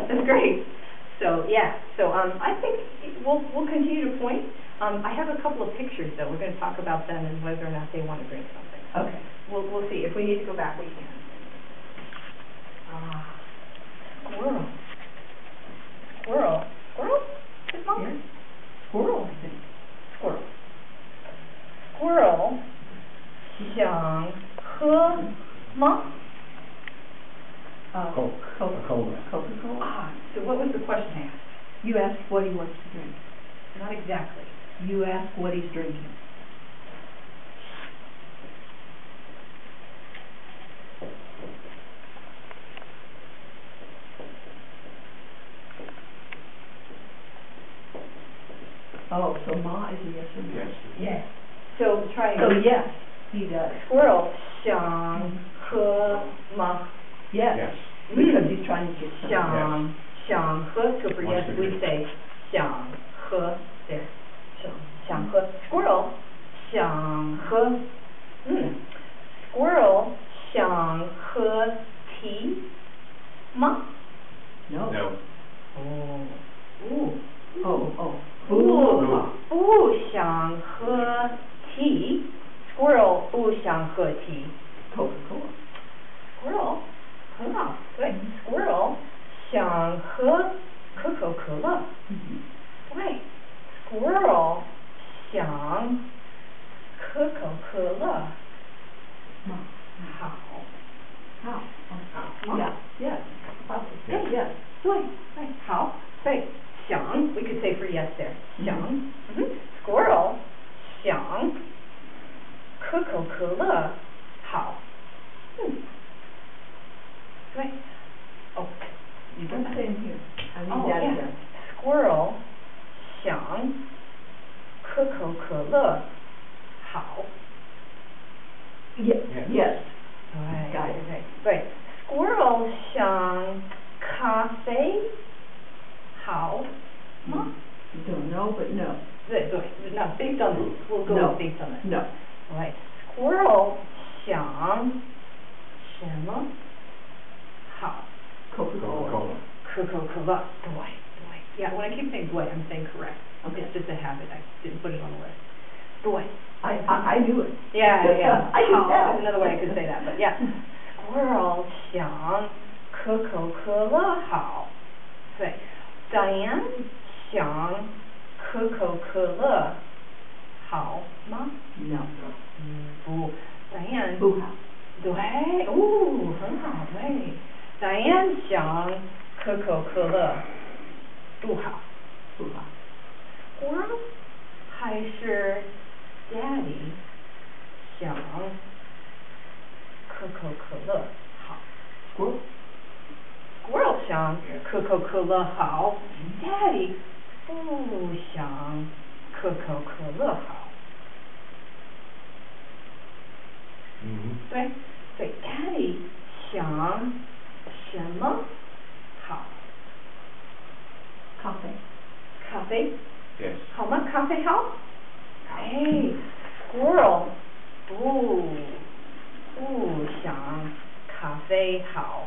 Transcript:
That's great. So yeah, so I think we'll continue to point. I have a couple of pictures though. We're going to talk about them and whether or not they want to drink something. So Okay. We'll see. If we need to go back, we can. Squirrel. Squirrel. Squirrel? Is mom? Yeah. Squirrel, I think. Squirrel. Squirrel 想喝吗? Coca-Cola. Ah, so what was the question I asked? You asked what he wants to drink. Not exactly. You asked what he's drinking. Oh, so Ma is a yes or no? Yes. Yes. So try So again. yes, he does. Squirrel 想喝吗? Yes. Yes. Because he's trying to get some. 想喝, so for yes we say 想喝 there. 想喝. Squirrel 想喝. Squirrel 想喝 tea 吗? No. No. 不想喝 tea. Squirrel 不想喝 tea. Coca-Cola. Squirrel 很好，对。Squirrel 想喝可口可乐。对。Squirrel 想可口可乐。好。 Yeah. Yes. Okay. Yes. 对，好，对，想 we could say for yes there. 想。Squirrel 想可口可乐。好。对。Oh. You don't say in here. I need Oh, that yeah. again. Squirrel 想可口可乐。好。 Yes. Yes. Got it. Right. Squirrel 想咖啡。好吗? Don't know, but no. 对，那 based on this, we'll go No. with based on this. No. Right. Squirrel 想什么？好。 Coca-Cola. 可口可乐。对。Yeah, when I keep saying 对, I'm saying correct. Okay. It's just a habit. I didn't put it on the list. 对. I knew it. Yeah. I knew that. That's another way I could say that, but yeah. Squirrel 想可口可乐好。对。Diane 想可口可乐好吗? No. 不。Diane 不好。 对，很好，对。Diane 想可口可乐不好。 不好。 Squirrel 还是 Daddy 想可口可乐好。Squirrel 想可口可乐好。Daddy 不想可口可乐好。对，Daddy 想什么好？ 咖啡。 Yes. 好吗？咖啡好？Squirrel 不想咖啡好。